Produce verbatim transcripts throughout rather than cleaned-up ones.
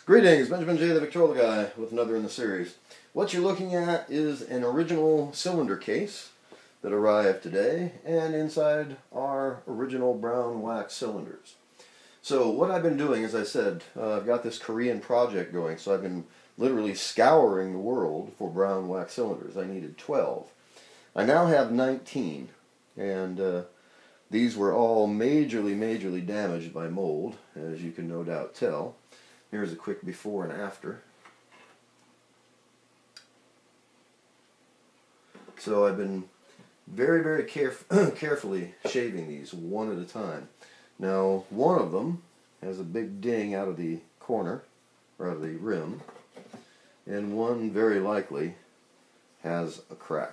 Greetings, Benjamin J. the Victrola Guy with another in the series. What you're looking at is an original cylinder case that arrived today, and inside are original brown wax cylinders. So what I've been doing, as I said, uh, I've got this Korean project going, so I've been literally scouring the world for brown wax cylinders. I needed twelve. I now have nineteen, and uh, these were all majorly, majorly damaged by mold, as you can no doubt tell. Here's a quick before and after. So I've been very, very caref carefully shaving these one at a time. Now, one of them has a big ding out of the corner, or out of the rim, and one very likely has a crack.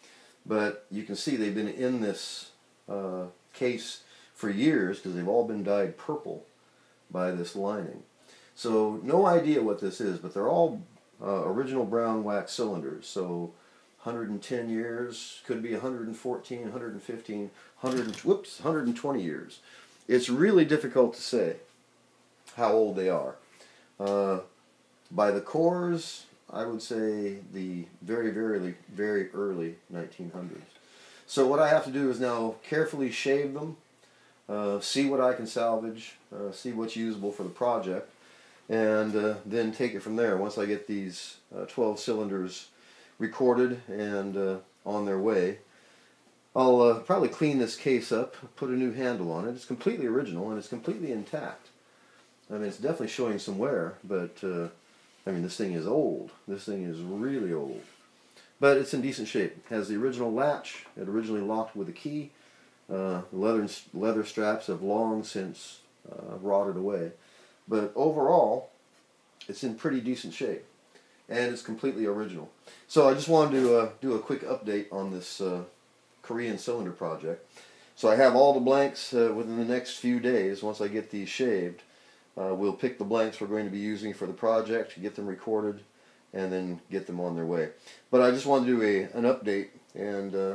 But you can see they've been in this uh, case for years because they've all been dyed purple by this lining. So no idea what this is, but they're all uh, original brown wax cylinders. So one hundred ten years, could be one hundred fourteen, one hundred fifteen, one hundred, whoops, one hundred twenty years. It's really difficult to say how old they are. Uh, by the cores, I would say the very, very, very early nineteen hundreds. So what I have to do is now carefully shave them, uh, see what I can salvage, uh, see what's usable for the project, and uh, then take it from there. Once I get these uh, twelve cylinders recorded and uh, on their way, I'll uh, probably clean this case up, put a new handle on it. It's completely original and it's completely intact. I mean, it's definitely showing some wear, but uh, I mean, this thing is old. This thing is really old. But it's in decent shape. It has the original latch. It originally locked with a key. Uh, leather, leather straps have long since uh, rotted away. But overall, it's in pretty decent shape, and it's completely original. So I just wanted to uh, do a quick update on this uh, Korean cylinder project. So I have all the blanks uh, within the next few days. Once I get these shaved, uh, we'll pick the blanks we're going to be using for the project, get them recorded, and then get them on their way. But I just wanted to do a, an update, and uh,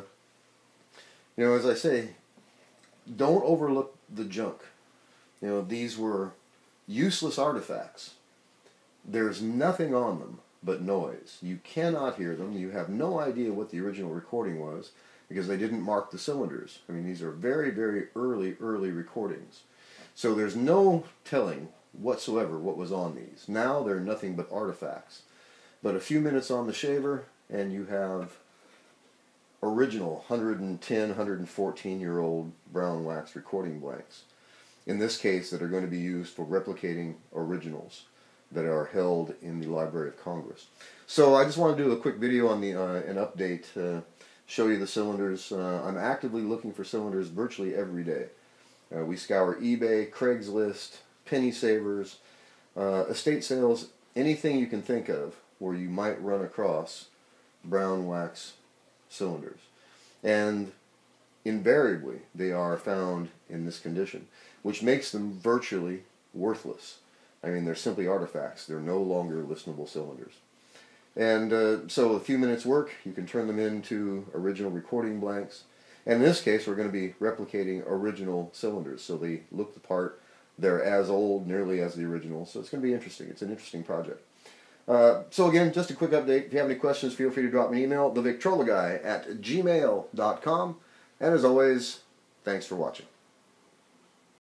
you know, as I say, don't overlook the junk. You know, these were useless artifacts. There's nothing on them but noise. You cannot hear them. You have no idea what the original recording was because they didn't mark the cylinders. I mean, these are very, very early, early recordings. So there's no telling whatsoever what was on these. Now they're nothing but artifacts. But a few minutes on the shaver and you have original one hundred ten, one hundred fourteen year old brown wax recording blanks. In this case, that are going to be used for replicating originals that are held in the Library of Congress. So I just want to do a quick video on the uh, an update, uh, show you the cylinders. Uh, I'm actively looking for cylinders virtually every day. Uh, we scour eBay, Craigslist, penny savers, uh, estate sales, anything you can think of where you might run across brown wax cylinders. And invariably, they are found in this condition, which makes them virtually worthless. I mean, they're simply artifacts. They're no longer listenable cylinders. And uh, so a few minutes work, you can turn them into original recording blanks. And in this case, we're going to be replicating original cylinders. So they look the part. They're as old, nearly as the original. So it's going to be interesting. It's an interesting project. Uh, so again, just a quick update. If you have any questions, feel free to drop me an email, the victrola guy at gmail dot com. And as always, thanks for watching.